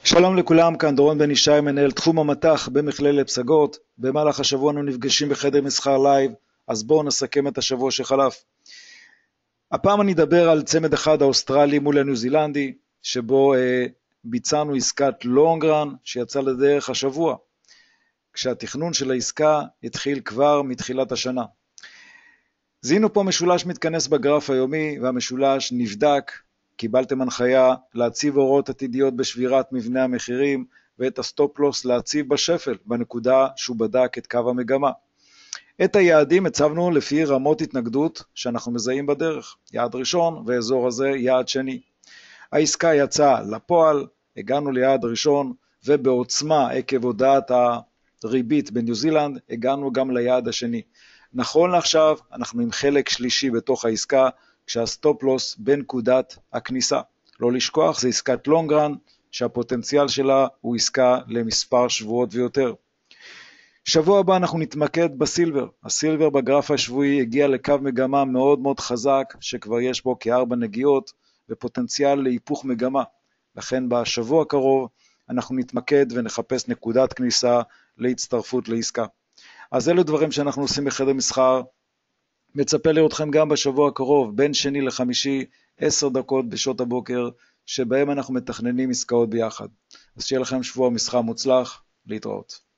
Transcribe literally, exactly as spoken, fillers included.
שלום לכולם, כאן דורון בן ישי, מנהל תחום המתח במכללת פסגות. במהלך השבוע אנו נפגשים בחדר מסחר לייב, אז בואו נסכם את השבוע שחלף. הפעם אני אדבר על צמד אחד האוסטרלי מול הניו זילנדי, שבו אה, ביצענו עסקת לונגרן שיצא לדרך השבוע, כשהתכנון של העסקה התחיל כבר מתחילת השנה. זיהינו פה משולש מתכנס בגרף היומי, והמשולש נבדק. קיבלתם הנחיה להציב הוראות עתידיות בשבירת מבנה המחירים, ואת הסטופ לוס להציב בשפל, בנקודה שהוא בדק את קו המגמה. את היעדים הצבנו לפי רמות התנגדות שאנחנו מזהים בדרך. יעד ראשון ואזור הזה יעד שני. העסקה יצאה לפועל, הגענו ליעד ראשון, ובעוצמה עקב הודעת הריבית בניו זילנד, הגענו גם ליעד השני. נכון לעכשיו אנחנו עם חלק שלישי בתוך העסקה, כשהסטופ לוס בנקודת הכניסה. לא לשכוח, זה עסקת לונגרן, שהפוטנציאל שלה הוא עסקה למספר שבועות ויותר. שבוע הבא אנחנו נתמקד בסילבר. הסילבר בגרף השבועי הגיע לקו מגמה מאוד מאוד חזק, שכבר יש בו כארבע נגיעות, ופוטנציאל להיפוך מגמה. לכן בשבוע הקרוב אנחנו נתמקד ונחפש נקודת כניסה להצטרפות לעסקה. אז אלו דברים שאנחנו עושים בחדר מסחר. מצפה לראותכם גם בשבוע הקרוב, בין שני לחמישי, עשר דקות בשעות הבוקר, שבהם אנחנו מתכננים עסקאות ביחד. אז שיהיה לכם שבוע מסחר מוצלח, להתראות.